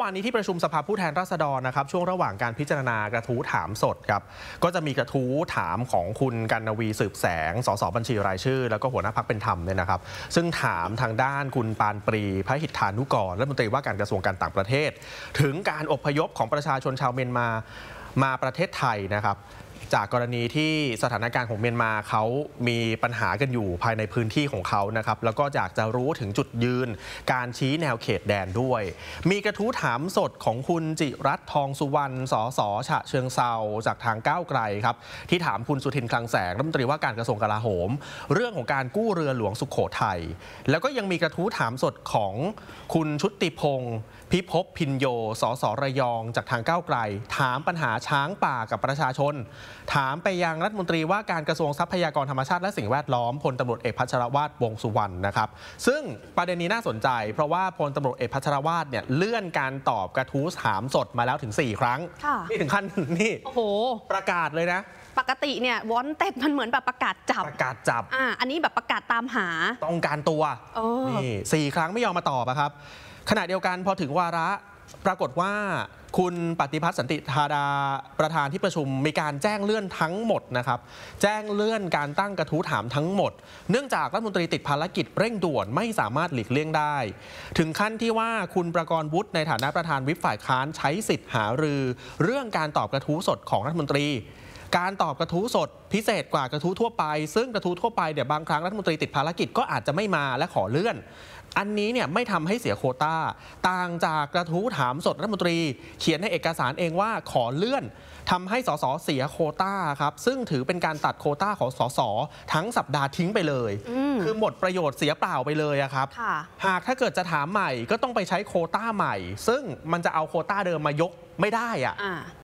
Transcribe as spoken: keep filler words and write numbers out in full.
วานนี้ที่ประชุมสภาผู้แทนราษฎรนะครับช่วงระหว่างการพิจารณากระทู้ถามสดครับก็จะมีกระทู้ถามของคุณกนวีสืบแสงสสบัญชีรายชื่อแล้วก็หัวหน้าพรรคเป็นธรรมเนี่ยนะครับซึ่งถามทางด้านคุณปานปรีพระหิทธานุกรรัฐมนตรีว่าการกระทรวงการต่างประเทศถึงการอพยพของประชาชนชาวเมียนมามาประเทศไทยนะครับจากกรณีที่สถานการณ์ของเมียนมาเขามีปัญหากันอยู่ภายในพื้นที่ของเขานะครับแล้วก็อยากจะรู้ถึงจุดยืนการชี้แนวเขตแดนด้วยมีกระทู้ถามสดของคุณจิรัตน์ทองสุวรรณสสฉะเชิงเซาจากทางก้าวไกลครับที่ถามคุณสุทินคลังแสงรัฐมนตรีว่าการกระทรวงกลาโหมเรื่องของการกู้เรือหลวงสุโขทัยแล้วก็ยังมีกระทู้ถามสดของคุณชุติพงศ์พิภพพินโยสสระยองจากทางก้าวไกลถามปัญหาช้างป่ากับประชาชนถามไปยังรัฐมนตรีว่าการกระทรวงทรัพยากรธรรมชาติและสิ่งแวดล้อมพลตำรวจเอกพัชรวาทวงษ์สุวรรณนะครับซึ่งประเด็นนี้น่าสนใจเพราะว่าพลตำรวจเอกพัชรวาทเนี่ยเลื่อนการตอบกระทู้ถามสดมาแล้วถึงสี่ครั้งนี่ถึงขั้นนี่โอ้โหประกาศเลยนะปกติเนี่ยวอนเต็ดมันเหมือนแบบประกาศจับประกาศจับอ่าอันนี้แบบประกาศตามหาต้องการตัวนี่สี่ครั้งไม่ยอมมาตอบครับขณะเดียวกันพอถึงวาระปรากฏว่าคุณปฏิพัฒน์สันติธาดาประธานที่ประชุมมีการแจ้งเลื่อนทั้งหมดนะครับแจ้งเลื่อนการตั้งกระทู้ถามทั้งหมดเนื่องจากรัฐมนตรีติดภารกิจเร่งด่วนไม่สามารถหลีกเลี่ยงได้ถึงขั้นที่ว่าคุณประกรณ์วุฒิในฐานะประธานวิปฝ่ายค้านใช้สิทธิ์หารือเรื่องการตอบกระทู้สดของรัฐมนตรีการตอบกระทู้สดพิเศษกว่ากระทู้ทั่วไปซึ่งกระทู้ทั่วไปเดี๋ยวบางครั้งรัฐมนตรีติดภารกิจก็อาจจะไม่มาและขอเลื่อนอันนี้เนี่ยไม่ทำให้เสียโควต้าต่างจากกระทู้ถามสดรัฐมนตรีเขียนในเอกสารเองว่าขอเลื่อนทำให้สสเสียโควต้าครับซึ่งถือเป็นการตัดโควต้าของสสทั้งสัปดาห์ทิ้งไปเลยคือหมดประโยชน์เสียเปล่าไปเลยครับหากถ้าเกิดจะถามใหม่ก็ต้องไปใช้โควต้าใหม่ซึ่งมันจะเอาโควต้าเดิมมายกไม่ได้อะ